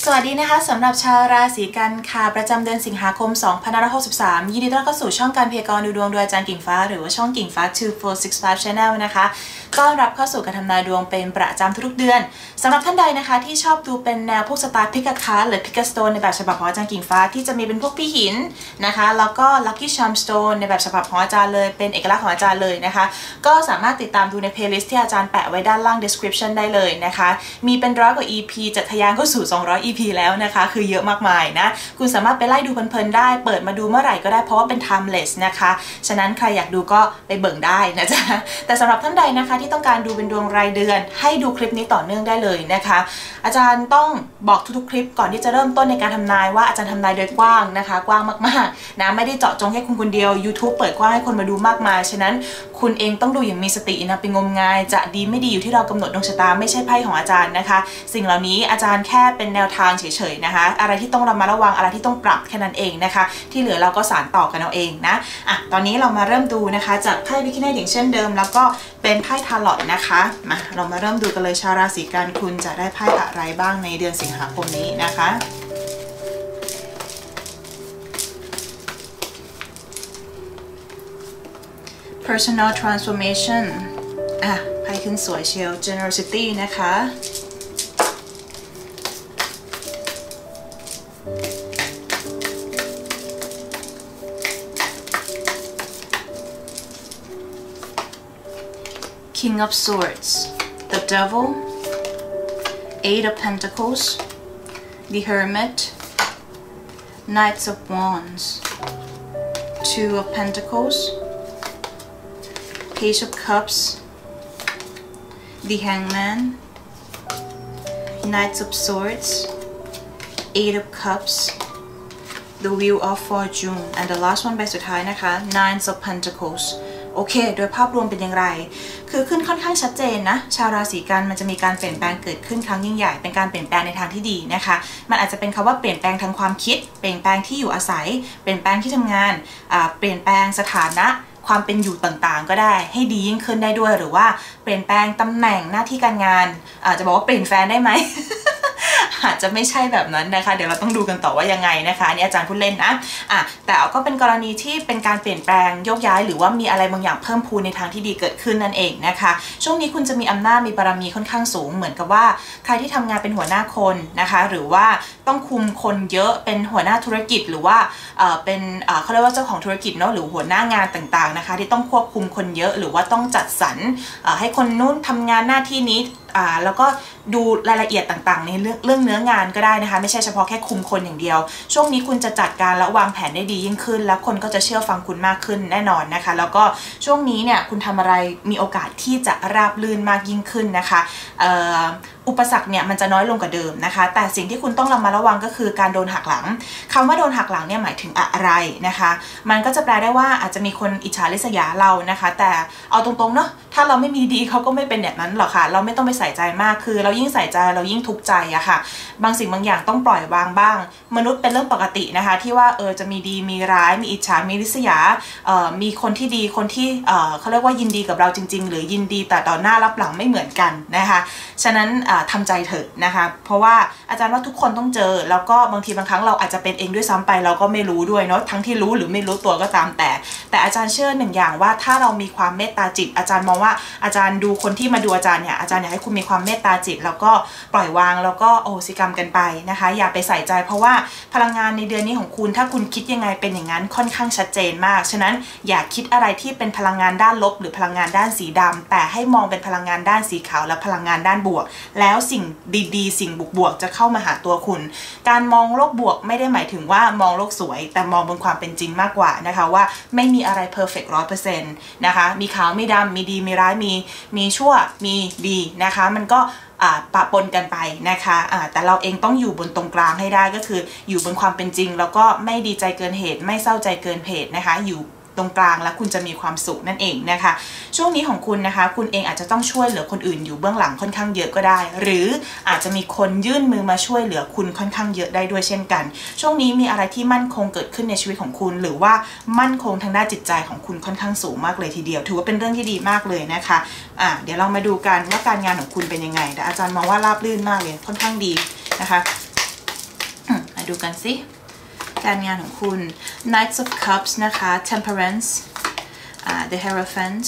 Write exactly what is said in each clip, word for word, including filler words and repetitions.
สวัสดีนะคะสำหรับชาวราศีกันค่ะประจำเดือนสิงหาคมสองพันห้าร้อยหกสิบสามยินดีต้อนรับเข้าสู่ช่องการพยากรณ์ดูดวงโดยอาจารย์กิ่งฟ้าหรือว่าช่องกิ่งฟ้าสอง สี่ หก ห้า Channel นะคะต้อนรับเข้าสู่การทำนายดวงเป็นประจำทุกๆเดือนสำหรับท่านใดนะคะที่ชอบดูเป็นแนวพวกสไตล์พิกาคาร์หรือพิกาสโตนในแบบฉบับของอาจารย์กิ่งฟ้าที่จะมีเป็นพวกพี่หินนะคะแล้วก็ลัคกี้ชาร์มสโตนในแบบฉบับของอาจารย์เลยเป็นเอกลักษณ์ของอาจารย์เลยนะคะก็สามารถติดตามดูในเพลย์ลิสต์ที่อาจารย์แปะไว้ด้านล่าง description ได้เลยนะคะมีเป็นร้อยกว่า อี พี จะทะยานเข้าสู่สองร้อย อี พี แล้วนะคะคือเยอะมากมายนะคุณสามารถไปไล่ดูเพลินๆได้เปิดมาดูเมื่อไหร่ก็ได้เพราะว่าเป็น timeless นะคะฉะนั้นใครอยากดูก็ไปเบิ่งได้นะจ๊ะแต่สำหรับท่านใดนะคะที่ต้องการดูเป็นดวงรายเดือนให้ดูคลิปนี้ต่อเนื่องได้เลยนะคะอาจารย์ต้องบอกทุกๆคลิปก่อนที่จะเริ่มต้นในการทำนายว่าอาจารย์ทำนายโดยกว้างนะคะกว้างมากๆนะไม่ได้เจาะจงแค่คุณคนเดียว YouTube เปิดกว้างให้คนมาดูมากมายฉะนั้นคุณเองต้องดูอย่างมีสตินะไปงมงายจะดีไม่ดีอยู่ที่เรากำหนดดวงชะตาไม่ใช่ไพ่ของอาจารย์นะคะสิ่งเหล่านี้อาจารย์แค่เป็นแนวทางเฉยๆนะคะอะไรที่ต้องระมัดระวังอะไรที่ต้องปรับแค่นั้นเองนะคะที่เหลือเราก็สานต่อกันเอาเองนะอ่ะตอนนี้เรามาเริ่มดูนะคะจากไพ่วิคิเนตอย่างเช่นเดิมแล้วก็เป็นไพ่ทาร์ลอตนะคะมาเรามาเริ่มดูกันเลยชาวราศีกันคุณจะได้ไพ่อะไรบ้างในเดือนสิงหาคมนี้นะคะ personal transformation อ่ะไพ่ขึ้นสวยเชียว generosity นะคะ King of Swords the Devil Eight of Pentacles the Hermit Knights of Wands Two of Pentacles Page of Cups the Hangman Knights of Swords Eight of Cups the Wheel of Fortune and the last one ใบสุดท้ายนะคะ Nine of Pentacles โอเคโดยภาพรวมเป็นอย่างไรคือขึ้นค่อนข้างชัดเจนนะชาวราศีกันมันจะมีการเปลี่ยนแปลงเกิดขึ้นครั้งยิ่งใหญ่เป็นการเปลี่ยนแปลงในทางที่ดีนะคะมันอาจจะเป็นคำว่าเปลี่ยนแปลงทางความคิดเปลี่ยนแปลงที่อยู่อาศัยเปลี่ยนแปลงที่ทำงานเปลี่ยนแปลงสถานะความเป็นอยู่ต่างๆก็ได้ให้ดียิ่งขึ้นได้ด้วยหรือว่าเปลี่ยนแปลงตำแหน่งหน้าที่การงานอาจจะบอกว่าเปลี่ยนแฟนได้ไหม อาจจะไม่ใช่แบบนั้นนะคะเดี๋ยวเราต้องดูกันต่อว่ายังไงนะคะนี่อาจารย์พูดเล่นนะอ่ะแต่ก็เป็นกรณีที่เป็นการเปลี่ยนแปลงโยกย้ายหรือว่ามีอะไรบางอย่างเพิ่มพูนในทางที่ดีเกิดขึ้นนั่นเองนะคะช่วงนี้คุณจะมีอำนาจมีบารมีค่อนข้างสูงเหมือนกับว่าใครที่ทำงานเป็นหัวหน้าคนนะคะหรือว่าต้องคุมคนเยอะเป็นหัวหน้าธุรกิจหรือว่าเอ่อเป็นเอ่อเขาเรียกว่าเจ้าของธุรกิจเนาะหรือหัวหน้างานต่างๆนะคะที่ต้องควบคุมคนเยอะหรือว่าต้องจัดสรรเอ่อให้คนนู้นทำงานหน้าที่นี้อ่าแล้วก็ดูรายละเอียดต่างๆในเรื่องเรื่องเนื้องานก็ได้นะคะไม่ใช่เฉพาะแค่คุมคนอย่างเดียวช่วงนี้คุณจะจัดการและวางแผนได้ดียิ่งขึ้นแล้วคนก็จะเชื่อฟังคุณมากขึ้นแน่นอนนะคะแล้วก็ช่วงนี้เนี่ยคุณทำอะไรมีโอกาสที่จะราบรื่นมากยิ่งขึ้นนะคะอุปสรรคเนี่ยมันจะน้อยลงกว่าเดิมนะคะแต่สิ่งที่คุณต้องระมัดระวังก็คือการโดนหักหลังคำว่าโดนหักหลังเนี่ยหมายถึงอะไรนะคะมันก็จะแปลได้ว่าอาจจะมีคนอิจฉาริษยาเรานะคะแต่เอาตรงๆเนาะถ้าเราไม่มีดีเขาก็ไม่เป็นแบบนั้นหรอกค่ะเราไม่ต้องไปใส่ใจมากคือเรายิ่งใส่ใจเรายิ่งทุกข์ใจอะค่ะบางสิ่งบางอย่างต้องปล่อยวางบ้างมนุษย์เป็นเรื่องปกตินะคะที่ว่าเออจะมีดีมีร้ายมีอิจฉามีริษยาเอ่อมีคนที่ดีคนที่เอ่อเขาเรียกว่ายินดีกับเราจริงๆหรือยินดีแต่ต่อหน้ารับหลังไม่เหมือนกันนะคะฉะนั้นทำใจเถอะนะคะเพราะว่าอาจารย์ว่าทุกคนต้องเจอแล้วก็บางทีบางครั้งเราอาจจะเป็นเองด้วยซ้ำไปเราก็ไม่รู้ด้วยเนาะทั้งที่รู้หรือไม่รู้ตัวก็ตามแต่แต่อาจารย์เชื่อหนึ่งอย่างว่าถ้าเรามีความเมตตาจิตอาจารย์มองว่าอาจารย์ดูคนที่มาดูอาจารย์เนี่ยอาจารย์อยากให้คุณมีความเมตตาจิตแล้วก็ปล่อยวางแล้วก็โอสิกรรมกันไปนะคะอย่าไปใส่ใจเพราะว่าพลังงานในเดือนนี้ของคุณถ้าคุณคิดยังไงเป็นอย่างนั้นค่อนข้างชัดเจนมากฉะนั้นอย่าคิดอะไรที่เป็นพลังงานด้านลบหรือพลังงานด้านสีดำแต่ให้มองเป็นพลังงานด้านสีขาวและพลังงานด้านบวกแล้วสิ่งดีๆสิ่งบวกๆจะเข้ามาหาตัวคุณการมองโลกบวกไม่ได้หมายถึงว่ามองโลกสวยแต่มองบนความเป็นจริงมากกว่านะคะว่าไม่มีอะไรเพอร์เฟกต์ร้อยเปอร์เซ็นต์นะคะมีขาวมีดำมีดีมีร้ายมีมีชั่วมีดีนะคะมันก็ปะปนกันไปนะคะแต่เราเองต้องอยู่บนตรงกลางให้ได้ก็คืออยู่บนความเป็นจริงแล้วก็ไม่ดีใจเกินเหตุไม่เศร้าใจเกินเหตุนะคะอยู่ตรงกลางแล้วคุณจะมีความสุขนั่นเองนะคะช่วงนี้ของคุณนะคะคุณเองอาจจะต้องช่วยเหลือคนอื่นอยู่เบื้องหลังค่อนข้างเยอะก็ได้หรืออาจจะมีคนยื่นมือมาช่วยเหลือคุณค่อนข้างเยอะได้ด้วยเช่นกันช่วงนี้มีอะไรที่มั่นคงเกิดขึ้นในชีวิตของคุณหรือว่ามั่นคงทางด้านจิตใจของคุณค่อนข้างสูงมากเลยทีเดียวถือว่าเป็นเรื่องที่ดีมากเลยนะคะอ่ะเดี๋ยวเรามาดูกันว่าการงานของคุณเป็นยังไงแต่อาจารย์มองว่าราบรื่นมากเลยค่อนข้างดีนะคะดูกันสิการงานของคุณ Knights of Cups นะคะ Temperance The Hierophant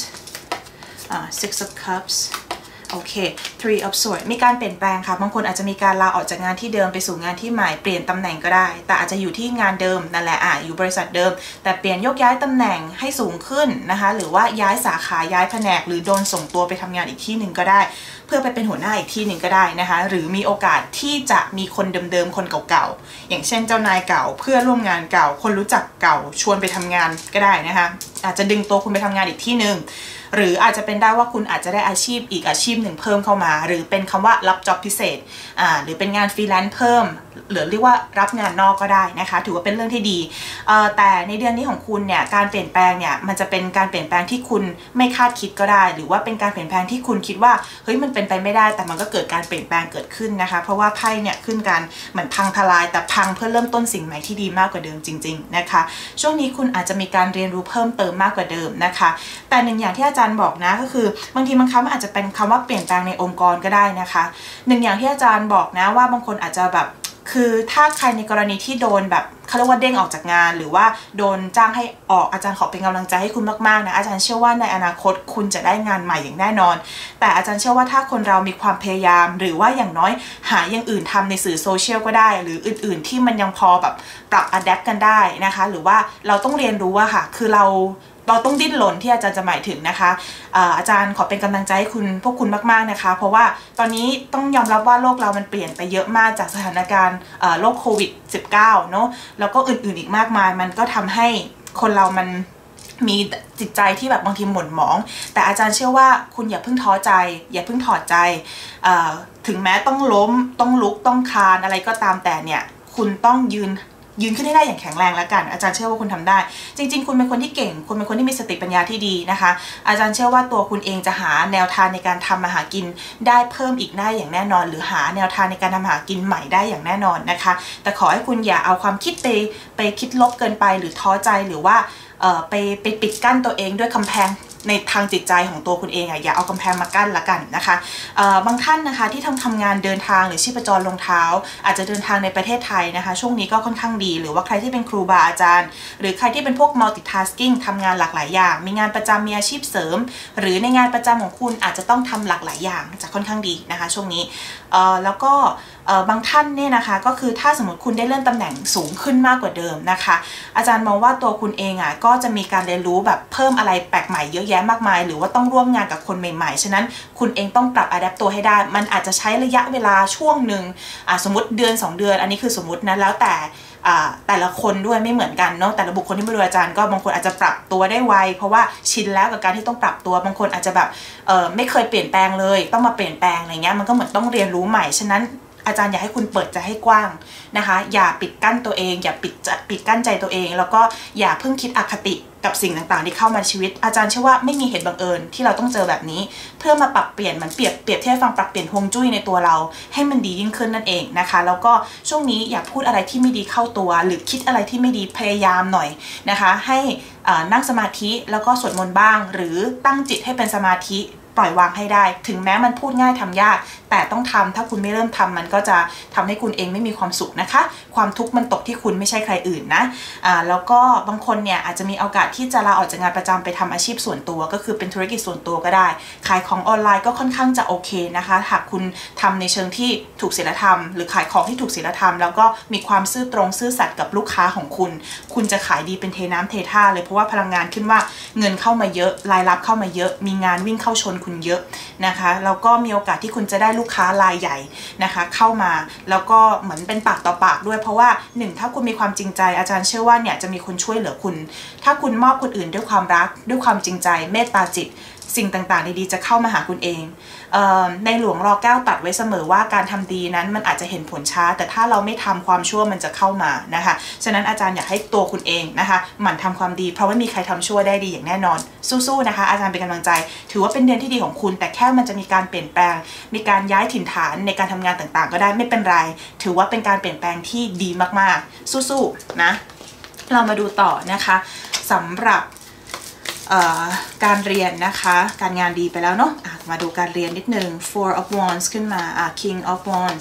Six of Cupsโอเค three of swords มีการเปลี่ยนแปลงค่ะบางคนอาจจะมีการลาออกจากงานที่เดิมไปสู่งานที่ใหม่เปลี่ยนตำแหน่งก็ได้แต่อาจจะอยู่ที่งานเดิมนั่นแหละอ่ะอยู่บริษัทเดิมแต่เปลี่ยนยกย้ายตำแหน่งให้สูงขึ้นนะคะหรือว่าย้ายสาขาย้ายแผนกหรือโดนส่งตัวไปทำงานอีกที่หนึ่งก็ได้เพื่อไปเป็นหัวหน้าอีกที่หนึ่งก็ได้นะคะหรือมีโอกาสที่จะมีคนเดิมๆคนเก่าๆอย่างเช่นเจ้านายเก่าเพื่อร่วมงานเก่าคนรู้จักเก่าชวนไปทำงานก็ได้นะคะอาจจะดึงตัวคุณไปทำงานอีกที่หนึ่งหรืออาจจะเป็นได้ว่าคุณอาจจะได้อาชีพอีกอาชีพหนึ่งเพิ่มเข้ามาหรือเป็นคำว่ารับจ็อบพิเศษอ่าหรือเป็นงานฟรีแลนซ์เพิ่มหรือเรียกว่ารับงานนอกก็ได้นะคะถือว่าเป็นเรื่องที่ดีเอ่อแต่ในเดือนนี้ของคุณเนี่ยการเปลี่ยนแปลงเนี่ยมันจะเป็นการเปลี่ยนแปลงที่คุณไม่คาดคิดก็ได้หรือว่าเป็นการเปลี่ยนแปลงที่คุณคิดว่าเฮ้ยมันเป็นไปไม่ได้แต่มันก็เกิดการเปลี่ยนแปลงเกิดขึ้นนะคะเพราะว่าไพ่เนี่ยขึ้นกันเหมือนพังทลายแต่พังเพื่อเริ่มต้นสิ่งใหม่ที่ดีมากกว่าเดิมจริงๆนะคะช่วงนี้คุณอาจจะมีการเรียนรู้เพิ่มเติมมากกว่าเดิมนะคะแต่หนึ่งอย่างที่อาจารย์บอกนะก็คือบางทีบางครั้งมันอาจจะเป็นคำว่าเปลี่ยนแปลงในองค์กรก็ได้นะคะหนึ่งอย่างที่อาจารย์บอกนะว่าบางคนอาจจะแบบคือถ้าใครในกรณีที่โดนแบบเขาเรียกว่าเด้งออกจากงานหรือว่าโดนจ้างให้ออกอาจารย์ขอเป็นกำลังใจให้คุณมากๆนะอาจารย์เชื่อว่าในอนาคตคุณจะได้งานใหม่อย่างแน่นอนแต่อาจารย์เชื่อว่าถ้าคนเรามีความพยายามหรือว่าอย่างน้อยหาอย่างอื่นทำในสื่อโซเชียลก็ได้หรืออื่นๆที่มันยังพอแบบปรับอัดแอปกันได้นะคะหรือว่าเราต้องเรียนรู้ว่าค่ะคือเราเราต้องดิ้นรนที่อาจารย์จะหมายถึงนะคะอาจารย์ขอเป็นกำลังใจให้คุณพวกคุณมากๆนะคะเพราะว่าตอนนี้ต้องยอมรับว่าโลกเรามันเปลี่ยนไปเยอะมากจากสถานการณ์โรคโควิด สิบเก้า เนาะแล้วก็อื่นๆอีกมากมายมันก็ทำให้คนเรามันมีจิตใจที่แบบบางทีหม่นหมองแต่อาจารย์เชื่อว่าคุณอย่าเพิ่งท้อใจอย่าเพิ่งถอดใจถึงแม้ต้องล้มต้องลุกต้องคลานอะไรก็ตามแต่เนี่ยคุณต้องยืนยืนขึ้นให้ได้อย่างแข็งแรงแล้วกันอาจารย์เชื่อว่าคุณทำได้จริงๆคุณเป็นคนที่เก่งคุณเป็นคนที่มีสติปัญญาที่ดีนะคะอาจารย์เชื่อว่าตัวคุณเองจะหาแนวทางในการทำมาหากินได้เพิ่มอีกได้อย่างแน่นอนหรือหาแนวทางในการทำมาหากินใหม่ได้อย่างแน่นอนนะคะแต่ขอให้คุณอย่าเอาความคิดไปไปคิดลบเกินไปหรือท้อใจหรือว่าเอ่อไปไปปิดกั้นตัวเองด้วยกำแพงในทางจิตใจของตัวคุณเองอ่ะอย่าเอากำแพงมากั้นละกันนะคะบางท่านนะคะที่ทำทำงานเดินทางหรือชีพจรลงเท้าอาจจะเดินทางในประเทศไทยนะคะช่วงนี้ก็ค่อนข้างดีหรือว่าใครที่เป็นครูบาอาจารย์หรือใครที่เป็นพวก multitasking ทำงานหลากหลายอย่างมีงานประจำมีอาชีพเสริมหรือในงานประจำของคุณอาจจะต้องทำหลากหลายอย่างจะค่อนข้างดีนะคะช่วงนี้แล้วก็บางท่านเนี่ยนะคะก็คือถ้าสมมติคุณได้เลื่อนตำแหน่งสูงขึ้นมากกว่าเดิมนะคะอาจารย์มองว่าตัวคุณเองอ่ะก็จะมีการเรียนรู้แบบเพิ่มอะไรแปลกใหม่เยอะแยะมากมายหรือว่าต้องร่วมงานกับคนใหม่ๆฉะนั้นคุณเองต้องปรับอะแดปตัวให้ได้มันอาจจะใช้ระยะเวลาช่วงหนึ่งสมมติเดือนสองเดือนอันนี้คือสมมตินะแล้วแต่แต่ละคนด้วยไม่เหมือนกันเนาะแต่ละบุคคลที่มาดูอาจารย์ก็บางคนอาจจะปรับตัวได้ไวเพราะว่าชินแล้วกับการที่ต้องปรับตัวบางคนอาจจะแบบไม่เคยเปลี่ยนแปลงเลยต้องมาเปลี่ยนแปลงอะไรเงี้ยมันก็เหมือนต้องเรียนรู้ใหม่ฉะนั้นอาจารย์อยากให้คุณเปิดใจให้กว้างนะคะอย่าปิดกั้นตัวเองอย่าปิดปิดกั้นใจตัวเองแล้วก็อย่าเพิ่งคิดอคติกับสิ่งต่างๆที่เข้ามาชีวิตอาจารย์เชื่อว่าไม่มีเหตุบังเอิญที่เราต้องเจอแบบนี้เพื่อมาปรับเปลี่ยนมันเปรียบเปรียบเทียบฟังปรับเปลี่ยนฮวงจุ้ยในตัวเราให้มันดียิ่งขึ้นนั่นเองนะคะแล้วก็ช่วงนี้อย่าพูดอะไรที่ไม่ดีเข้าตัวหรือคิดอะไรที่ไม่ดีพยายามหน่อยนะคะให้นั่งสมาธิแล้วก็สวดมนต์บ้างหรือตั้งจิตให้เป็นสมาธิปล่อยวางให้ได้ถึงแม้มันพูดง่ายทำยากแต่ต้องทำถ้าคุณไม่เริ่มทำมันก็จะทำให้คุณเองไม่มีความสุขนะคะความทุกข์มันตกที่คุณไม่ใช่ใครอื่นนะอ่าแล้วก็บางคนเนี่ยอาจจะมีโอกาสที่จะลาออกจากงานประจำไปทำอาชีพส่วนตัวก็คือเป็นธุรกิจส่วนตัวก็ได้ขายของออนไลน์ก็ค่อนข้างจะโอเคนะคะหากคุณทำในเชิงที่ถูกศีลธรรมหรือขายของที่ถูกศีลธรรมแล้วก็มีความซื่อตรงซื่อสัตย์กับลูกค้าของคุณคุณจะขายดีเป็นเทน้ำเทท่าเลยเพราะว่าพลังงานขึ้นว่าเงินเข้ามาเยอะรายรับเข้ามาเยอะมีงานวิ่งเข้าชนคุณเยอะนะคะแล้วก็มีโอกาสที่คุณจะได้ลูกค้ารายใหญ่นะคะเข้ามาแล้วก็เหมือนเป็นปากต่อปากด้วยเพราะว่าหนึ่งถ้าคุณมีความจริงใจอาจารย์เชื่อว่าเนี่ยจะมีคนช่วยเหลือคุณถ้าคุณมอบคนอื่นด้วยความรักด้วยความจริงใจเมตตาจิตสิ่งต่างๆดีๆจะเข้ามาหาคุณเองเอ่อในหลวงรอเก้าตัดไว้เสมอว่าการทำดีนั้นมันอาจจะเห็นผลช้าแต่ถ้าเราไม่ทำความชั่วมันจะเข้ามานะคะฉะนั้นอาจารย์อยากให้ตัวคุณเองนะคะหมั่นทำความดีเพราะไม่มีใครทำชั่วได้ดีอย่างแน่นอนสู้ๆนะคะอาจารย์เป็นกำลังใจถือว่าเป็นเดือนที่ดีของคุณแต่แค่มันจะมีการเปลี่ยนแปลงมีการย้ายถิ่นฐานในการทำงานต่างๆก็ได้ไม่เป็นไรถือว่าเป็นการเปลี่ยนแปลงที่ดีมากๆสู้ๆนะเรามาดูต่อนะคะสำหรับการเรียนนะคะการงานดีไปแล้วเนาะะมาดูการเรียนนิดนึง four of wands ขึ้นมา king of wands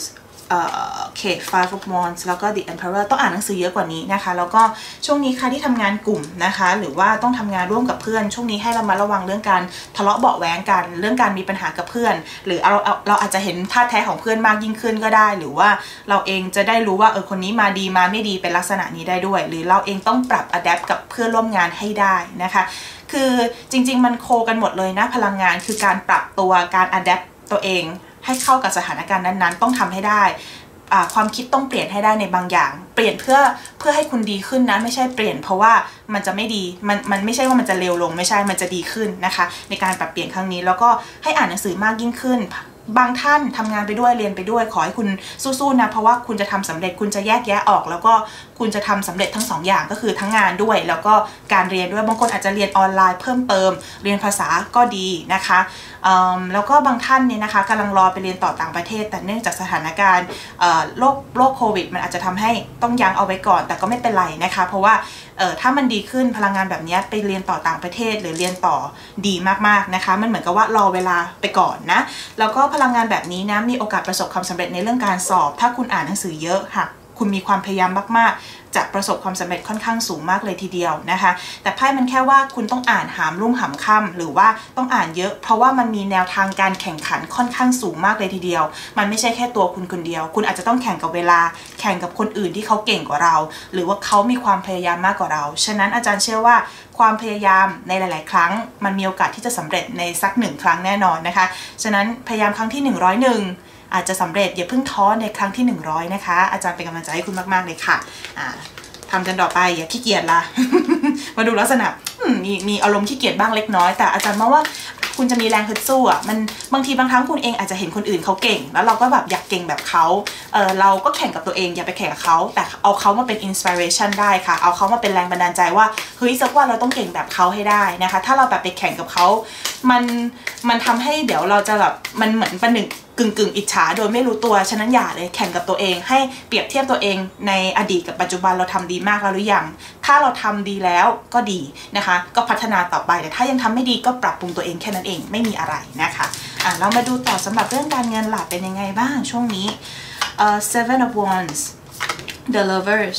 เอ่อโอเค Five of Wands แล้วก็ The Emperor ต้องอ่านหนังสือเยอะกว่านี้นะคะแล้วก็ช่วงนี้ใครที่ทำงานกลุ่มนะคะหรือว่าต้องทำงานร่วมกับเพื่อนช่วงนี้ให้เรามาระวังเรื่องการทะเลาะเบาะแว้งกันเรื่องการมีปัญหากับเพื่อนหรือเราเราอาจจะเห็นท่าแท้ของเพื่อนมากยิ่งขึ้นก็ได้หรือว่าเราเองจะได้รู้ว่าเออคนนี้มาดีมาไม่ดีเป็นลักษณะนี้ได้ด้วยหรือเราเองต้องปรับ adapt กับเพื่อนร่วมงานให้ได้นะคะคือจริงๆมันโคกันหมดเลยนะพลังงานคือการปรับตัวการ adapt ตัวเองให้เข้ากับสถานการณ์นั้นๆต้องทำให้ได้ความคิดต้องเปลี่ยนให้ได้ในบางอย่างเปลี่ยนเพื่อเพื่อให้คุณดีขึ้นนะไม่ใช่เปลี่ยนเพราะว่ามันจะไม่ดีมันมันไม่ใช่ว่ามันจะเลวลงไม่ใช่มันจะดีขึ้นนะคะในการปรับเปลี่ยนครั้งนี้แล้วก็ให้อ่านหนังสือมากยิ่งขึ้นบางท่านทำงานไปด้วยเรียนไปด้วยขอให้คุณสู้ๆนะเพราะว่าคุณจะทำสำเร็จคุณจะแยกแยะออกแล้วก็คุณจะทำสำเร็จทั้งสองอย่างก็คือทั้งงานด้วยแล้วก็การเรียนด้วยบางคนอาจจะเรียนออนไลน์เพิ่มเติมเรียนภาษาก็ดีนะคะแล้วก็บางท่านเนี่ยนะคะกำลังรอไปเรียนต่อต่างประเทศแต่เนื่องจากสถานการณ์โรคโรคโควิดมันอาจจะทำให้ต้องยั้งเอาไว้ก่อนแต่ก็ไม่เป็นไรนะคะเพราะว่าถ้ามันดีขึ้นพลังงานแบบนี้ไปเรียนต่อต่างประเทศหรือเรียนต่อดีมากๆนะคะมันเหมือนกับว่ารอเวลาไปก่อนนะแล้วก็พลังงานแบบนี้นะมีโอกาสประสบความสำเร็จในเรื่องการสอบถ้าคุณอ่านหนังสือเยอะค่ะคุณมีความพยายามมากๆจะประสบความสำเร็จค่อนข้างสูงมากเลยทีเดียวนะคะแต่ไพ่มันแค่ว่าคุณต้องอ่านหามรุ่งหามค่ำหรือว่าต้องอ่านเยอะเพราะว่ามันมีแนวทางการแข่งขันค่อนข้างสูงมากเลยทีเดียวมันไม่ใช่แค่ตัวคุณคนเดียวคุณอาจจะต้องแข่งกับเวลาแข่งกับคนอื่นที่เขาเก่งกว่าเราหรือว่าเขามีความพยายามมากกว่าเราฉะนั้นอาจารย์เชื่อว่าความพยายามในหลายๆครั้งมันมีโอกาสที่จะสำเร็จในสักหนึ่งครั้งแน่นอนนะคะฉะนั้นพยายามครั้งที่หนึ่งร้อยเอ็ดอาจจะสำเร็จอย่าเพิ่งท้อในครั้งที่หนึ่งร้อยนะคะอาจารย์เป็นกำลังใจให้คุณมากๆเลยค่ะทำกันต่อไปอย่าขี้เกียจละ มาดูลักษณะมีมีอารมณ์ขี้เกียจบ้างเล็กน้อยแต่อาจารย์มองว่าคุณจะมีแรงฮึดสู้อ่ะมันบางทีบางครั้งคุณเองอาจจะเห็นคนอื่นเขาเก่งแล้วเราก็แบบอยากเก่งแบบเขาเออเราก็แข่งกับตัวเองอย่าไปแข่งกับเขาแต่เอาเขามาเป็นอินสปิเรชันได้ค่ะเอาเขามาเป็นแรงบันดาลใจว่าเฮ้ยสักวันเราต้องเก่งแบบเขาให้ได้นะคะถ้าเราแบบไปแข่งกับเขามันมันทำให้เดี๋ยวเราจะแบบมันเหมือนประหนึ่งกึ่งกึ่งอิจฉาโดยไม่รู้ตัวฉะนั้นอย่าเลยแข่งกับตัวเองให้เปรียบเทียบตัวเองในอดีตกับปัจจุบันเราทำดีมากแล้วหรือยังถ้าเราทำดีแล้วก็ดีนะคะก็พัฒนาต่อไปแต่ถ้ายังทำไม่ดีก็ปรับปรุงตัวเองแค่นั้นเองไม่มีอะไรนะคะอ่ะเรามาดูต่อสำหรับเรื่องการเงินหลักเป็นยังไงบ้างช่วงนี้เอ่อ seven of wands the lovers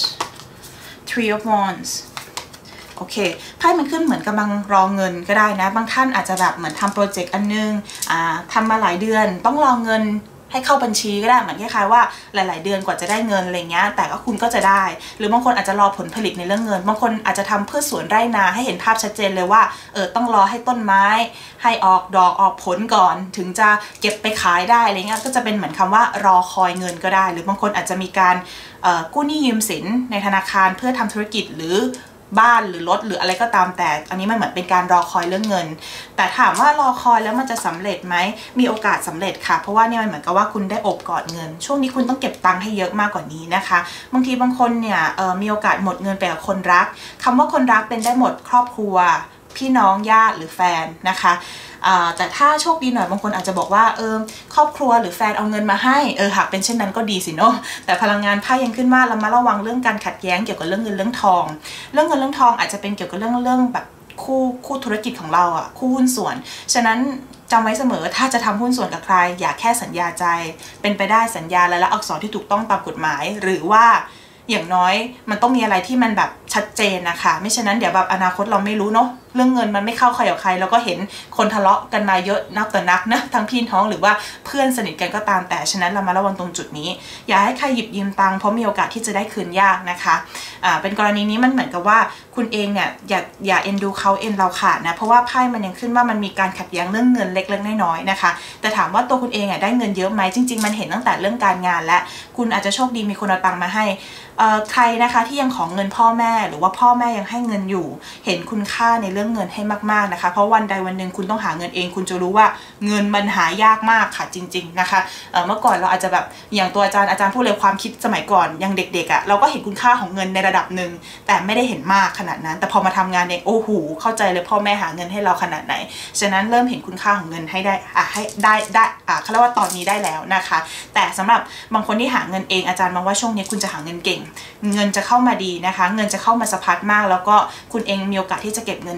three of wandsโอเคไพ่มันขึ้นเหมือนกำลังรอเงินก็ได้นะบางท่านอาจจะแบบเหมือนทำโปรเจกต์อันนึงอ่าทำมาหลายเดือนต้องรอเงินให้เข้าบัญชีก็ได้เหมือนคล้ายๆว่าหลายๆเดือนกว่าจะได้เงินอะไรเงี้ยแต่ก็คุณก็จะได้หรือบางคนอาจจะรอผลผลิตในเรื่องเงินบางคนอาจจะทำพืชสวนไร่นาให้เห็นภาพชัดเจนเลยว่าเออต้องรอให้ต้นไม้ให้ออกดอกออกผลก่อนถึงจะเก็บไปขายได้อะไรเงี้ยก็จะเป็นเหมือนคำว่ารอคอยเงินก็ได้หรือบางคนอาจจะมีการกู้หนี้ยืมสินในธนาคารเพื่อทำธุรกิจหรือบ้านหรือรถหรืออะไรก็ตามแต่อันนี้มันเหมือนเป็นการรอคอยเรื่องเงินแต่ถามว่ารอคอยแล้วมันจะสำเร็จไหมมีโอกาสสำเร็จค่ะเพราะว่าเนี่ยมันเหมือนกับว่าคุณได้อบกอดเงินช่วงนี้คุณต้องเก็บตังค์ให้เยอะมากกว่านี้นะคะบางทีบางคนเนี่ยมีโอกาสหมดเงินไปกับคนรักคำว่าคนรักเป็นได้หมดครอบครัวพี่น้องญาติหรือแฟนนะคะแต่ถ้าโชคดีหน่อยบางคนอาจจะบอกว่าเออครอบครัวหรือแฟนเอาเงินมาให้เออหากเป็นเช่นนั้นก็ดีสิเนาะแต่พลังงานไพ่ยังขึ้นว่าเรามาระวังเรื่องการขัดแย้งเกี่ยวกับเรื่องเงินเรื่องทองเรื่องเงินเรื่องทองอาจจะเป็นเกี่ยวกับเรื่องเรื่องแบบคู่คู่ธุรกิจของเราอ่ะคู่หุ้นส่วนฉะนั้นจำไว้เสมอถ้าจะทำหุ้นส่วนกับใครอย่าแค่สัญญาใจเป็นไปได้สัญญาและอักษรที่ถูกต้องตามกฎหมายหรือว่าอย่างน้อยมันต้องมีอะไรที่มันแบบชัดเจนนะคะไม่ฉะนั้นเดี๋ยวแบบอนาคตเราไม่รู้เนาะเรื่องเงินมันไม่เข้าใครกับใครแล้วก็เห็นคนทะเลาะกันมาเยอะนักต่อนักนะทั้งพี่น้องหรือว่าเพื่อนสนิทกันก็ตามแต่ฉะนั้นเรามาระวังตรงจุดนี้อย่าให้ใครหยิบยืมตังค์เพราะมีโอกาสที่จะได้คืนยากนะคะอ่าเป็นกรณีนี้มันเหมือนกับว่าคุณเองเนี่ยอย่าอย่าเอ็นดูเขาเอ็นเราขาดนะเพราะว่าไพ่มันยังขึ้นว่ามันมีการขัดแย้งเรื่องเงินเล็กๆน้อยๆนะคะแต่ถามว่าตัวคุณเองอ่ะได้เงินเยอะไหมจริงๆมันเห็นตั้งแต่เรื่องการงานและคุณอาจจะโชคดีมีคนเอาตังค์มาให้ใครนะคะที่ยังของเงินพ่อแม่หรือว่าพ่อแม่ยังให้เงินอยู่เห็นคุณค่าในเรื่องเงินให้มากๆนะคะเพราะวันใดวันหนึ่งคุณต้องหาเงินเองคุณจะรู้ว่าเงินมันหายากมากค่ะจริงๆนะคะเ, เมื่อก่อนเราอาจจะแบบอย่างตัวอาจารย์อาจารย์พูดเลยความคิดสมัยก่อนยังเด็กๆอ่ะเราก็เห็นคุณค่าของเงินในระดับหนึ่งแต่ไม่ได้เห็นมากขนาดนั้นแต่พอมาทำงานเองโอ้โหเข้าใจเลยพ่อแม่หาเงินให้เราขนาดไหนฉะนั้นเริ่มเห็นคุณค่าของเงินให้ได้อ่ะให้ได้ได้อ่ะเขาเรียกว่าตอนนี้ได้แล้วนะคะแต่สำหรับบางคนที่หาเงินเองอาจารย์มองว่าช่วงนี้คุณจะหาเงินเก่งเงินจะเข้ามาดีนะคะเงินจะเข้ามาสะพัดมากแล้วก็คุณเองมีโอกาสที่จะเก็บเงินได้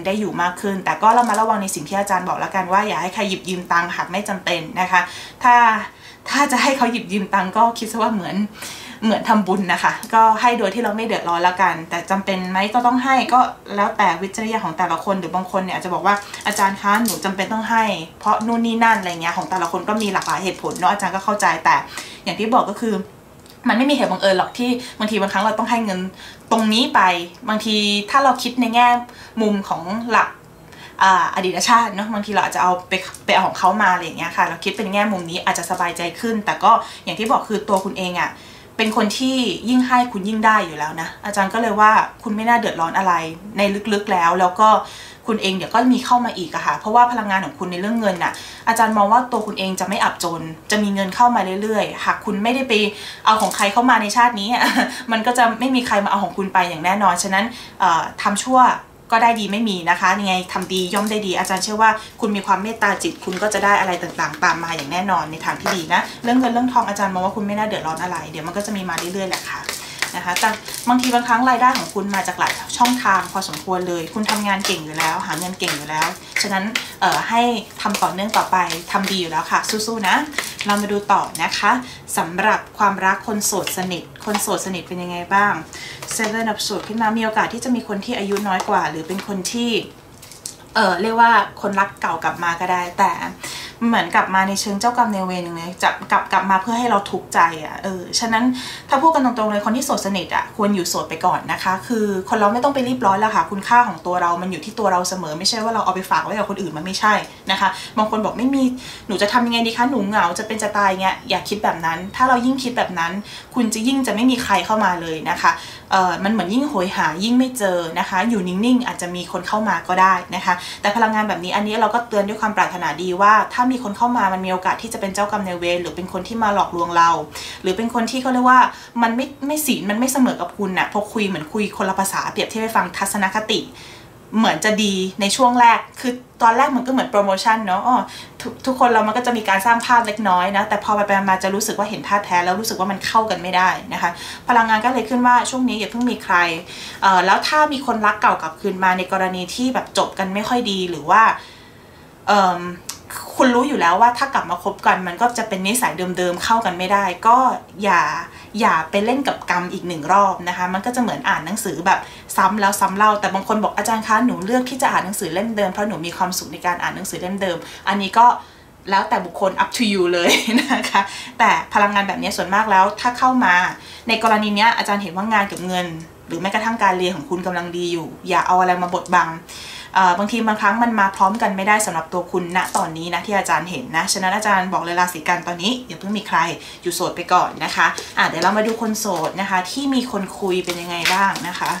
ได้อยู่มากขึ้นแต่ก็เรามาระวังในสิ่งที่อาจารย์บอกแล้วกันว่าอย่าให้ใครหยิบยืมตังค์หากไม่จำเป็นนะคะถ้าถ้าจะให้เขาหยิบยืมตังค์ก็คิดซะว่าเหมือนเหมือนทำบุญนะคะก็ให้โดยที่เราไม่เดือดร้อนแล้วกันแต่จำเป็นไหมก็ต้องให้ก็แล้วแต่วิจารณญาณของแต่ละคนหรือบางคนเนี่ยอาจจะบอกว่าอาจารย์คะหนูจำเป็นต้องให้เพราะนู่นนี่นั่นอะไรเงี้ยของแต่ละคนก็มีหลากหลายเหตุผลเนาะอาจารย์ก็เข้าใจแต่อย่างที่บอกก็คือมันไม่มีเหตุบังเอิญหรอกที่บางทีบางครั้งเราต้องให้เงินตรงนี้ไปบางทีถ้าเราคิดในแง่มุมของหลักอดีตชาติเนาะบางทีเราอาจจะเอาไปไปเอาของเขามาอะไรอย่างเงี้ยค่ะเราคิดเป็นแง่มุมนี้อาจจะสบายใจขึ้นแต่ก็อย่างที่บอกคือตัวคุณเองอะเป็นคนที่ยิ่งให้คุณยิ่งได้อยู่แล้วนะอาจารย์ก็เลยว่าคุณไม่น่าเดือดร้อนอะไรในลึกๆแล้วแล้วก็คุณเองเดี๋ยวก็มีเข้ามาอีกอะค่ะเพราะว่าพลังงานของคุณในเรื่องเงินน่ะอาจารย์มองว่าตัวคุณเองจะไม่อับจนจะมีเงินเข้ามาเรื่อยๆหากคุณไม่ได้ไปเอาของใครเข้ามาในชาตินี้มันก็จะไม่มีใครมาเอาของคุณไปอย่างแน่นอนฉะนั้นทำชั่วก็ได้ดีไม่มีนะคะยังไงทำดีย่อมได้ดีอาจารย์เชื่อว่าคุณมีความเมตตาจิตคุณก็จะได้อะไรต่างๆตามมาอย่างแน่นอนในทางที่ดีนะเรื่องเงินเรื่องทองอาจารย์มองว่าคุณไม่น่าเดือดร้อนอะไรเดี๋ยวมันก็จะมีมาเรื่อยๆแหละค่ะนะคะแต่บางทีบางครั้งรายได้ของคุณมาจากหลายช่องทางพอสมควรเลยคุณทำงานเก่งอยู่แล้วหาเงินเก่งอยู่แล้วฉะนั้นเอ่อให้ทำต่อเนื่องต่อไปทำดีอยู่แล้วค่ะสู้ๆนะเรามาดูต่อนะคะสำหรับความรักคนโสดสนิทคนโสดสนิทเป็นยังไงบ้าง Seven of Swords ขึ้นมามีโอกาสที่จะมีคนที่อายุน้อยกว่าหรือเป็นคนที่เออเรียกว่าคนรักเก่ากลับมาก็ได้แต่เหมือนกลับมาในเชิงเจ้ากรรมนายเวรอย่างนี้จะกลับกลับมาเพื่อให้เราทุกข์ใจอ่ะเออฉะนั้นถ้าพูดกันตรงๆเลยคนที่โสดสนิทอ่ะควรอยู่โสดไปก่อนนะคะคือคนเราไม่ต้องไปรีบร้อนแล้วค่ะคุณค่าของตัวเรามันอยู่ที่ตัวเราเสมอไม่ใช่ว่าเราเอาไปฝากไว้กับคนอื่นมันไม่ใช่นะคะบางคนบอกไม่มีหนูจะทำยังไงดีคะหนูเหงาจะเป็นจะตายเงี้ยอย่าคิดแบบนั้นถ้าเรายิ่งคิดแบบนั้นคุณจะยิ่งจะไม่มีใครเข้ามาเลยนะคะเออมันเหมือนยิ่งโหยหายิ่งไม่เจอนะคะอยู่นิ่งๆอาจจะมีคนเข้ามาก็ได้นะคะแต่พลังงานแบบนี้อันนี้เราก็เตือนด้วยความปรารถนาดีว่าถ้ามีคนเข้ามามันมีโอกาสที่จะเป็นเจ้ากรรมนายเวรหรือเป็นคนที่มาหลอกลวงเราหรือเป็นคนที่เขาเรียกว่ามันไม่ไม่ศีลมันไม่เสมอกับคุณนะพอคุยเหมือนคุยคนละภาษาเปรียบเทียบให้ฟังทัศนคติเหมือนจะดีในช่วงแรกคือตอนแรกมันก็เหมือนโปรโมชั่นเนาะอ๋อททุกคนเรามันก็จะมีการสร้างภาพเล็กน้อยนะแต่พอไปไปมาจะรู้สึกว่าเห็นท่าแท้แล้วรู้สึกว่ามันเข้ากันไม่ได้นะคะพลังงานก็เลยขึ้นว่าช่วงนี้อย่าเพิ่งมีใครเอ่อแล้วถ้ามีคนรักเก่ากลับคืนมาในกรณีที่แบบจบกันไม่ค่อยดีหรือว่าเอ่อคุณรู้อยู่แล้วว่าถ้ากลับมาคบกันมันก็จะเป็นนิสัยเดิมๆเข้ากันไม่ได้ก็อย่าอย่าไปเล่นกับกรรมอีกหนึ่งรอบนะคะมันก็จะเหมือนอ่านหนังสือแบบซ้ำแล้วซ้ำเล่าแต่บางคนบอกอาจารย์คะหนูเลือกที่จะอ่านหนังสือเล่มเดิมเพราะหนูมีความสุขในการอ่านหนังสือเล่มเดิมอันนี้ก็แล้วแต่บุคคล up to you เลยนะคะแต่พลังงานแบบนี้ส่วนมากแล้วถ้าเข้ามาในกรณีนี้อาจารย์เห็นว่างานกับเงินหรือแม้กระทั่งการเรียนของคุณกำลังดีอยู่อย่าเอาอะไรมาบดบังบางทีบางครั้งมันมาพร้อมกันไม่ได้สำหรับตัวคุณณตอนนี้นะที่อาจารย์เห็นนะฉะนั้นอาจารย์บอกเลยราศีกันตอนนี้อย่าเพิ่งมีใครอยู่โสดไปก่อนนะคะอ่ะเดี๋ยวเรามาดูคนโสดนะคะที่มีคนคุยเป็นยังไงบ้างนะคะ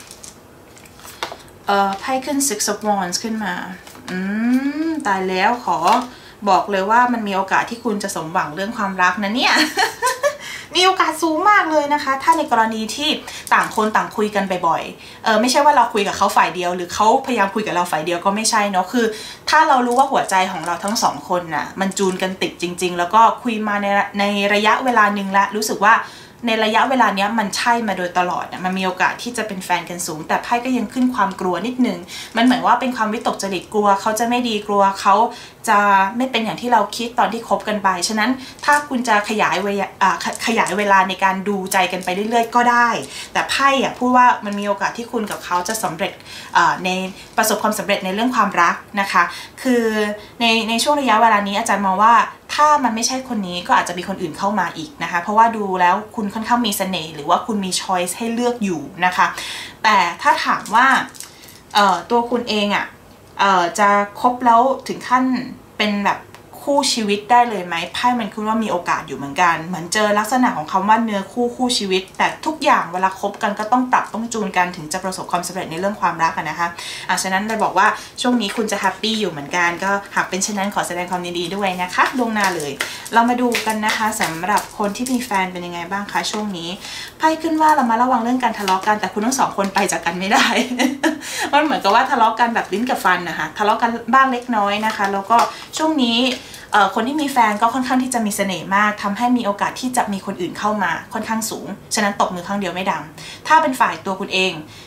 เอ่อไพ่ขึ้น Six of Wands ขึ้นมาอืมตายแล้วขอบอกเลยว่ามันมีโอกาสที่คุณจะสมหวังเรื่องความรักนะเนี่ย มีโอกาสสูงมากเลยนะคะถ้าในกรณีที่ต่างคนต่างคุยกันบ่อยๆเออไม่ใช่ว่าเราคุยกับเขาฝ่ายเดียวหรือเขาพยายามคุยกับเราฝ่ายเดียวก็ไม่ใช่เนาะคือถ้าเรารู้ว่าหัวใจของเราทั้งสองคนน่ะมันจูนกันติดจริงๆแล้วก็คุยมาในในระยะเวลาหนึ่งแล้วรู้สึกว่าในระยะเวลาเนี้ยมันใช่มาโดยตลอดมันมีโอกาสที่จะเป็นแฟนกันสูงแต่ไพ่ก็ยังขึ้นความกลัวนิดนึงมันเหมือนว่าเป็นความวิตกจริตกลัวเขาจะไม่ดีกลัวเขาจะไม่เป็นอย่างที่เราคิดตอนที่คบกันไปฉะนั้นถ้าคุณจะขยายเวลาขยายเวลาในการดูใจกันไปเรื่อยๆก็ได้แต่ไพ่อะพูดว่ามันมีโอกาสที่คุณกับเขาจะสำเร็จในประสบความสำเร็จในเรื่องความรักนะคะคือในในช่วงระยะเวลานี้อาจารย์มองว่าถ้ามันไม่ใช่คนนี้ก็อาจจะมีคนอื่นเข้ามาอีกนะคะเพราะว่าดูแล้วคุณค่อนข้างมีเสน่ห์หรือว่าคุณมีช้อยส์ให้เลือกอยู่นะคะแต่ถ้าถามว่าตัวคุณเองอ่ะจะคบแล้วถึงขั้นเป็นแบบคู่ชีวิตได้เลยไหมไพ่มันคือว่ามีโอกาสอยู่เหมือนกันเหมือนเจอลักษณะของคำว่าเนื้อคู่คู่ชีวิตแต่ทุกอย่างเวลาคบกันก็ต้องปรับต้องจูนกันถึงจะประสบความสำเร็จในเรื่องความรักนะคะอ่ะฉะนั้นเลยบอกว่าช่วงนี้คุณจะแฮปปี้อยู่เหมือนกันก็หากเป็นเช่นนั้นขอแสดงความยินดีด้วยนะคะล่วงหน้าเลยเรามาดูกันนะคะสำหรับคนที่มีแฟนเป็นยังไงบ้างคะช่วงนี้ไพ่ขึ้นว่าเรามาระวังเรื่องการทะเลาะกันแต่คุณทั้งสองคนไปจากกันไม่ได้ มันเหมือนกับว่าทะเลาะกันแบบลิ้นกับฟันนะคะทะเลาะกันบ้างเล็กน้อยนะคะแล้วก็ช่วงนี้คนที่มีแฟนก็ค่อนข้างที่จะมีเสน่ห์มากทำให้มีโอกาสที่จะมีคนอื่นเข้ามาค่อนข้างสูงฉะนั้นตบมือข้างเดียวไม่ดังถ้าเป็นฝ่ายตัวคุณเอง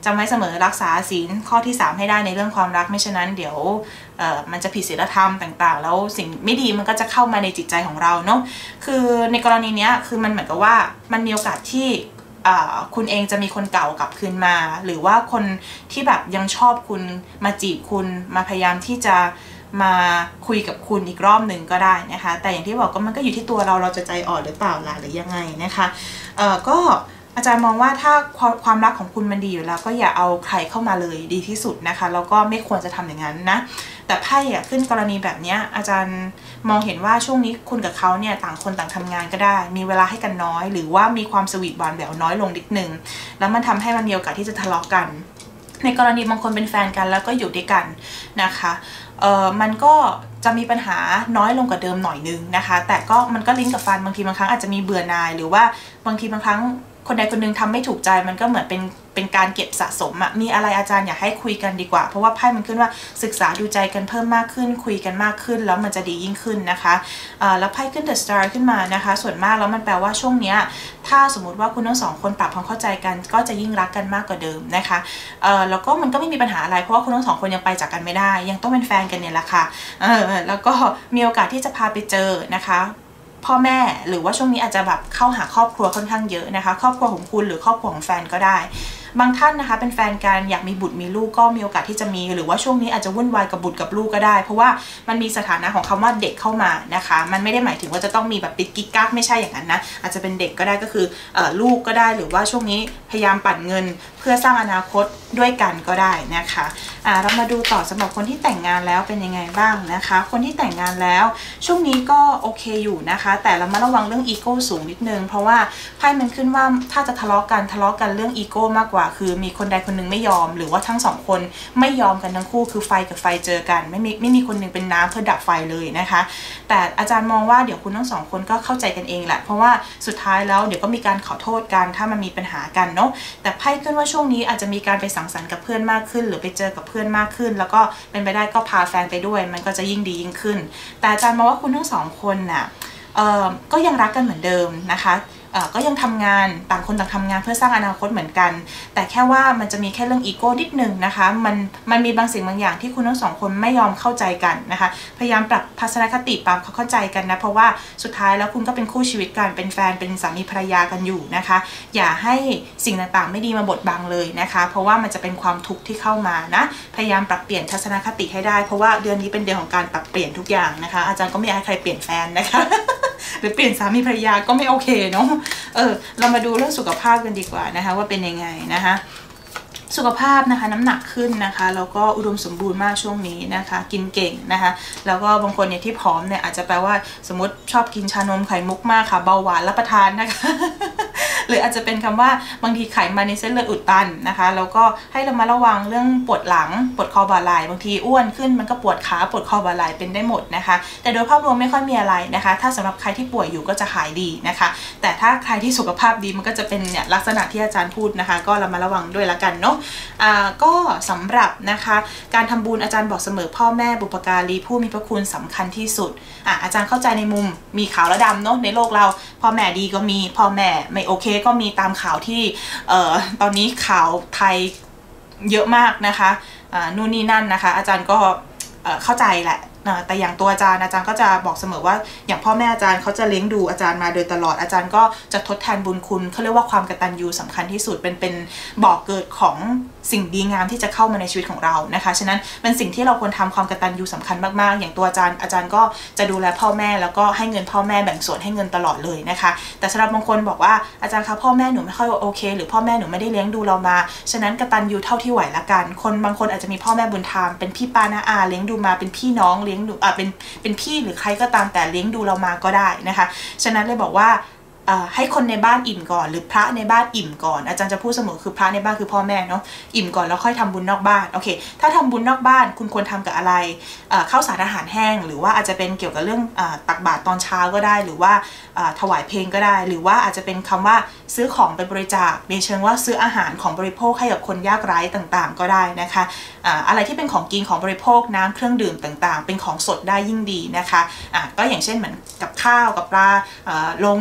จำไว้เสมอรักษาศีลข้อที่สามให้ได้ในเรื่องความรักไม่ฉะนั้นเดี๋ยวเอ่อมันจะผิดศีลธรรมต่างๆแล้วสิ่งไม่ดีมันก็จะเข้ามาในจิตใจของเราเนาะคือในกรณีนี้คือมันเหมือนกับว่ามันมีโอกาสที่คุณเองจะมีคนเก่ากลับคืนมาหรือว่าคนที่แบบยังชอบคุณมาจีบคุณมาพยายามที่จะมาคุยกับคุณอีกรอบหนึ่งก็ได้นะคะแต่อย่างที่บอกก็มันก็อยู่ที่ตัวเราเราจะใจอ่อนหรือเปล่าล่ะหรือยังไงนะคะเอ่อก็อาจารย์มองว่าถ้าความรักของคุณมันดีอยู่แล้วก็อย่าเอาใครเข้ามาเลยดีที่สุดนะคะแล้วก็ไม่ควรจะทำอย่างนั้นนะแต่ไพ่อะขึ้นกรณีแบบนี้อาจารย์มองเห็นว่าช่วงนี้คุณกับเขาเนี่ยต่างคนต่างทำงานก็ได้มีเวลาให้กันน้อยหรือว่ามีความสวีทหวานแหววน้อยลงนิดนึงแล้วมันทำให้มันมีโอกาสที่จะทะเลาะกันในกรณีบางคนเป็นแฟนกันแล้วก็อยู่ด้วยกันนะคะเอ่อมันก็จะมีปัญหาน้อยลงกว่าเดิมหน่อยนึงนะคะแต่ก็มันก็ลิงก์กับแฟนบางทีบางครั้งอาจจะมีเบื่อหน่ายหรือว่าบางทีบางครั้งคนใดคนหนึ่งทำไม่ถูกใจมันก็เหมือนเป็นเป็นการเก็บสะสมอะมีอะไรอาจารย์อยากให้คุยกันดีกว่าเพราะว่าไพ่มันขึ้นว่าศึกษาดูใจกันเพิ่มมากขึ้นคุยกันมากขึ้นแล้วมันจะดียิ่งขึ้นนะคะอ่าแล้วไพ่ขึ้น The Star ขึ้นมานะคะส่วนมากแล้วมันแปลว่าช่วงเนี้ยถ้าสมมติว่าคุณทั้งสองคนปรับความเข้าใจกันก็จะยิ่งรักกันมากกว่าเดิมนะคะเอ่อแล้วก็มันก็ไม่มีปัญหาอะไรเพราะว่าคุณทั้งสองคนยังไปจากกันไม่ได้ยังต้องเป็นแฟนกันเนี่ยแหละค่ะเออแล้วก็มีโอกาสที่จะพาไปเจอนะคะพ่อแม่หรือว่าช่วงนี้อาจจะแบบเข้าหาครอบครัวค่อนข้างเยอะนะคะครอบครัวของคุณหรือครอบครัวของแฟนก็ได้บางท่านนะคะเป็นแฟนกันอยากมีบุตรมีลูกก็มีโอกาสที่จะมีหรือว่าช่วงนี้อาจจะวุ่นวายกับบุตรกับลูกก็ได้เพราะว่ามันมีสถานะของคำว่าเด็กเข้ามานะคะมันไม่ได้หมายถึงว่าจะต้องมีแบบปิดกิ๊กกักไม่ใช่อย่างนั้นนะอาจจะเป็นเด็กก็ได้ก็คือเอ่อลูกก็ได้หรือว่าช่วงนี้พยายามปั่นเงินเพื่อสร้างอนาคตด้วยกันก็ได้นะคะอ่าเรามาดูต่อสำหรับคนที่แต่งงานแล้วเป็นยังไงบ้างนะคะคนที่แต่งงานแล้วช่วงนี้ก็โอเคอยู่นะคะแต่เรามาระวังเรื่องอีโก้สูงนิดนึงเพราะว่าไพ่มันขึ้นว่าถ้าจะทะเลาะกันทะเลาะกันเรื่องอีโก้มากกว่าคือมีคนใดคนหนึ่งไม่ยอมหรือว่าทั้งสองคนไม่ยอมกันทั้งคู่คือไฟกับไฟเจอกันไม่มีไม่มีคนหนึ่งเป็นน้ำเพื่อดับไฟเลยนะคะแต่อาจารย์มองว่าเดี๋ยวคุณทั้งสองคนก็เข้าใจกันเองแหละเพราะว่าสุดท้ายแล้วเดี๋ยวก็มีการขอโทษกันถ้ามันมีปัญหากันเนาะแต่ไพ่ขึ้นว่าช่วงนี้อาจจะมีการไปสังสรรค์กับเพื่อนมากขึ้นหรือไปเจอกับเพื่อนมากขึ้นแล้วก็เป็นไปได้ก็พาแฟนไปด้วยมันก็จะยิ่งดียิ่งขึ้นแต่อาจารย์มองว่าคุณทั้งสองคนน่ะเอ่อก็ยังรักกันเหมือนเดิมนะคะก็ยังทำงานต่างคนต่างทำงานเพื่อสร้างอนาคตเหมือนกันแต่แค่ว่ามันจะมีแค่เรื่องอีโก้นิดนึงนะคะมันมันมีบางสิ่งบางอย่างที่คุณทั้งสองคนไม่ยอมเข้าใจกันนะคะพยายามปรับทัศนคติปรับเข้าใจกันนะเพราะว่าสุดท้ายแล้วคุณก็เป็นคู่ชีวิตกันเป็นแฟนเป็นสามีภรรยากันอยู่นะคะอย่าให้สิ่งต่างๆไม่ดีมาบดบังเลยนะคะเพราะว่ามันจะเป็นความทุกข์ที่เข้ามานะพยายามปรับเปลี่ยนทัศนคติให้ได้เพราะว่าเดือนนี้เป็นเดือนของการปรับเปลี่ยนทุกอย่างนะคะอาจารย์ก็ไม่อยากให้ใครเปลี่ยนแฟนนะคะหรือเปลี่ยนสามีภรรยาก็ไม่โอเคเนาะเออเรามาดูเรื่องสุขภาพกันดีกว่านะคะว่าเป็นยังไงนะคะสุขภาพนะคะน้ำหนักขึ้นนะคะแล้วก็อุดมสมบูรณ์มากช่วงนี้นะคะกินเก่งนะคะแล้วก็บางคนเนี่ยที่ผอมเนี่ยอาจจะแปลว่าสมมติชอบกินชานมไข่มุกมากค่ะเบาหวานรับประทานนะคะหรืออาจจะเป็นคำว่าบางทีไขมันในเส้นเลือดอุดตันนะคะแล้วก็ให้เรามาระวังเรื่องปวดหลังปวดคอบ่าไหล่บางทีอ้วนขึ้นมันก็ปวดขาปวดคอบ่าไหล่เป็นได้หมดนะคะแต่โดยภาพรวมไม่ค่อยมีอะไรนะคะถ้าสำหรับใครที่ป่วยอยู่ก็จะหายดีนะคะแต่ถ้าใครที่สุขภาพดีมันก็จะเป็นเนี่ยลักษณะที่อาจารย์พูดนะคะก็เรามาระวังด้วยละกันเนาะอ่าก็สำหรับนะคะการทำบุญอาจารย์บอกเสมอพ่อแม่บุพการีผู้มีพระคุณสำคัญที่สุดอ่ะอาจารย์เข้าใจในมุมมีขาวและดำเนาะในโลกเราพ่อแม่ดีก็มีพ่อแม่ไม่โอเคก็มีตามข่าวที่เอ่อตอนนี้ข่าวไทยเยอะมากนะคะอ่านู่นนี่นั่นนะคะอาจารย์ก็เอ่อเข้าใจแหละแต่อย่างตัวอาจารย์อาจารย์ก็จะบอกเสมอว่าอย่างพ่อแม่อาจารย์เขาจะเลี้ยงดูอาจารย์มาโดยตลอดอาจารย์ก็จะทดแทนบุญคุณเขาเรียกว่าความกตัญญูสำคัญที่สุดเป็นเป็นบ่อกเกิดของสิ่งดีงามที่จะเข้ามาในชีวิตของเรานะคะฉะนั้นเป็นสิ่งที่เราควรทำความกตัญญูสำคัญมากๆอย่างตัวอาจารย์อาจารย์ก็จะดูแลพ่อแม่แล้วก็ให้เงินพ่อแม่แบ่งส่วนให้เงินตลอดเลยนะคะแต่สำหรับบางคนบอกว่าอาจารย์คะพ่อแม่หนูไม่ค่อยโอเคหรือพ่อแม่หนูไม่ได้เลี้ยงดูเรามาฉะนั้นกตัญญูเท่าที่ไหวละกันคนบางคนอาจจะมีพ่อแม่บุญธรรมเป็นพี่ป้าน้าอาเลี้ยงดูมาเป็นพี่น้องเลี้ยงดูอ่าเป็นเป็นพี่หรือใครก็ตามแต่เลี้ยงดูเรามาก็ได้นะคะฉะนั้นเลยบอกว่าให้คนในบ้านอิ่มก่อนหรือพระในบ้านอิ่มก่อนอาจารย์จะพูดเสมอคือพระในบ้านคือพ่อแม่เนาะอิ่มก่อนแล้วค่อยทำบุญนอกบ้านโอเคถ้าทำบุญนอกบ้านคุณควรทำกับอะไรข้าวสารอาหารแห้งหรือว่าอาจจะเป็นเกี่ยวกับเรื่องตักบาตรตอนเช้าก็ได้หรือว่าถวายเพลงก็ได้หรือว่าอาจจะเป็นคำว่าซื้อของไปบริจาคในเชิงว่าซื้ออาหารของบริโภคให้กับคนยากไร้ต่างๆก็ได้นะคะอะไรที่เป็นของกินของบริโภคน้ำเครื่องดื่มต่างๆเป็นของสดได้ยิ่งดีนะคะะก็อย่างเช่นเหมือนกับข้าวกับปลาโรงทานต่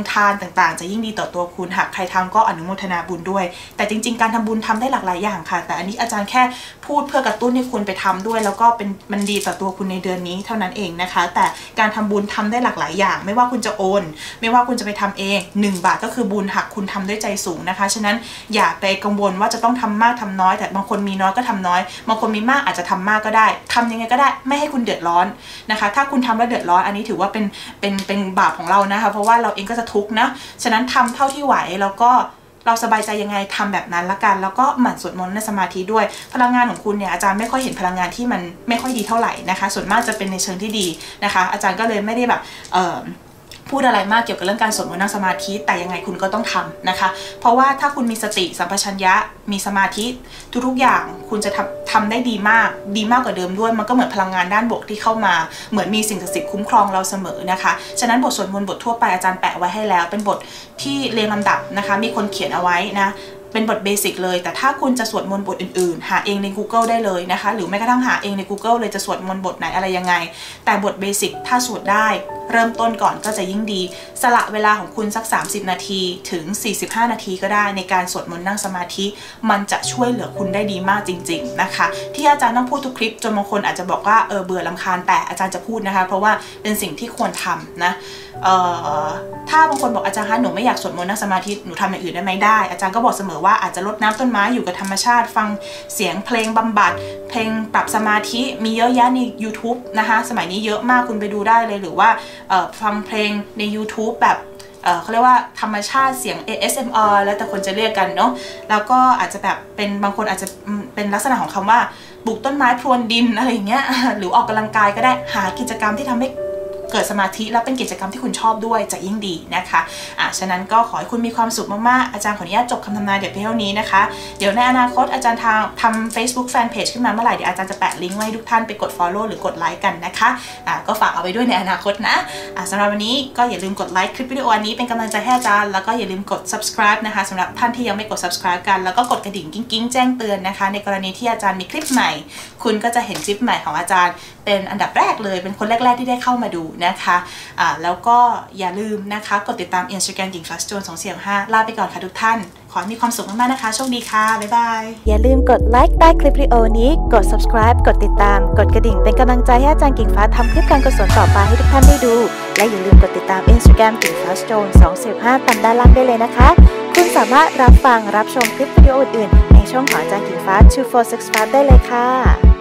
ต่างๆจะยิ่งดีต่อตัวคุณหากใครทำก็อนุโมทนาบุญด้วยแต่จริงๆการทำบุญทำได้หลากหลายอย่างค่ะแต่อันนี้อาจารย์แค่พูดเพื่อกระตุ้นให้คุณไปทำด้วยแล้วก็เป็นมันดีต่อตัวคุณในเดือนนี้เท่านั้นเองนะคะแต่การทำบุญทำได้หลากหลายอย่างไม่ว่าคุณจะโอนไม่ว่าคุณจะไปทำเองหนึ่งบาทก็คือบุญหากคุณทำด้วยใจสูงนะคะฉะนั้นอย่าไปกังวลว่าจะต้องทำมากทำน้อยแต่บางคนมีน้อยก็ทำน้อยบางคนมีมากอาจจะทำมากก็ได้ทำยังไงก็ได้ไม่ให้คุณเดือดร้อนนะคะถ้าคุณทำแล้วเดือดร้อนอันนี้ถือว่าเป็นเป็นเป็นบาปของเรานะคะเพราะว่าเราเองก็จะทุกข์นะฉะนั้นทำเท่าที่ไหวแล้วก็เราสบายใจยังไงทำแบบนั้นละกันแล้วก็หมั่นสวดมนต์ในสมาธิด้วยพลังงานของคุณเนี่ยอาจารย์ไม่ค่อยเห็นพลังงานที่มันไม่ค่อยดีเท่าไหร่นะคะส่วนมากจะเป็นในเชิงที่ดีนะคะอาจารย์ก็เลยไม่ได้แบบเอ่อพูดอะไรมากเกี่ยวกับเรื่องการสวดมนต์นั่งสมาธิแต่ยังไงคุณก็ต้องทำนะคะเพราะว่าถ้าคุณมีสติสัมปชัญญะมีสมาธิทุกๆอย่างคุณจะทำทำได้ดีมากดีมากกว่าเดิมด้วยมันก็เหมือนพลังงานด้านบวกที่เข้ามาเหมือนมีสิ่งศักดิ์สิทธิ์คุ้มครองเราเสมอนะคะฉะนั้นบทสวดมนต์บททั่วไปอาจารย์แปะไว้ให้แล้วเป็นบทที่เรียงลำดับนะคะมีคนเขียนเอาไว้นะเป็นบทเบสิกเลยแต่ถ้าคุณจะสวดมนต์บทอื่นๆหาเองใน Google ได้เลยนะคะหรือแม้กระทั่งหาเองใน Google เลยจะสวดมนต์บทไหนอะไรยังไงแต่บทเบสิกถ้าสวดได้เริ่มต้นก่อนก็จะยิ่งดีสละเวลาของคุณสักสามสิบนาทีถึงสี่สิบห้านาทีก็ได้ในการสวดมนต์นั่งสมาธิมันจะช่วยเหลือคุณได้ดีมากจริงๆนะคะที่อาจารย์ต้องพูดทุกคลิปจนบางคนอาจจะบอกว่าเออเบื่อรำคาญแต่อาจารย์จะพูดนะคะเพราะว่าเป็นสิ่งที่ควรทำนะเอ่อถ้าบางคนบอกอาจารย์คะหนูไม่อยากสวดมนต์นั่งสมาธิหนูทำอย่างอื่นได้ไหมได้อาจารย์ก็บอกเสมอว่าอาจจะรดน้ำต้นไม้อยู่กับธรรมชาติฟังเสียงเพลงบำบัดเพลงปรับสมาธิมีเยอะแยะใน YouTube นะคะสมัยนี้เยอะมากคุณไปดูได้เลยหรือว่าฟังเพลงใน YouTube แบบเอ่อเขาเรียกว่าธรรมชาติเสียง เอ เอส เอ็ม อาร์ แล้วแต่คนจะเรียกกันเนาะแล้วก็อาจจะแบบเป็นบางคนอาจจะเป็นลักษณะของคำว่าปลูกต้นไม้พรวนดินอะไรอย่างเงี้ยหรือออกกำลังกายก็ได้หากิจกรรมที่ทำให้เกิดสมาธิแล้วเป็นกิจกรรมที่คุณชอบด้วยจะยิ่งดีนะคะอ่ะฉะนั้นก็ขอให้คุณมีความสุขมากๆอาจารย์ขออนุญาตจบคำทำนายเดี๋ยวเพียงเท่านี้นะคะเดี๋ยวในอนาคตอาจารย์ทางทำ Facebook Fanpage ขึ้นมาเมื่อไหร่เดี๋ยวอาจารย์จะแปะลิงก์ไว้ทุกท่านไปกด Follow หรือกดไลค์กันนะคะอ่ะก็ฝากเอาไว้ด้วยในอนาคตนะอ่ะสำหรับวันนี้ก็อย่าลืมกดไลค์คลิปวิดีโออันนี้เป็นกำลังใจให้อาจารย์แล้วก็อย่าลืมกด Subscribe นะคะสำหรับท่านที่ยังไม่กด Subscribe กันแล้วก็กดกระดิ่งกิ๊งๆแจ้งเตือนนะคะในกรณีที่อาจารย์มีคลิปใหม่คุณก็จะเห็นคลิปใหม่ของอาจารย์เป็นอันดับแรกเลยเป็นคนแรกๆที่ได้เข้ามาดูนะคะอ่าแล้วก็อย่าลืมนะคะกดติดตาม Instagram กิ่งฟ้าสโตนสอง สี่ ห้าลาไปก่อนค่ะทุกท่านขอให้มีความสุขมากๆนะคะโชคดีค่ะบ๊ายบายอย่าลืมกดไลค์ใต้คลิปวิดีโอนี้กด Subscribe กดติดตามกดกระดิ่งเป็นกำลังใจให้อาจารย์กิ่งฟ้าทำคลิปการกุศลต่อไปให้ทุกท่านได้ดูและอย่าลืมกดติดตาม Instagram กิ่งฟ้าสโตนสอง สี่ ห้าตามด้านล่างได้เลยนะคะคุณสามารถรับฟังรับชมคลิปวิดีโออื่นๆในช่องของอาจารย์กิ่งฟ้าสอง สี่ หก ห้าได้เลยค่ะ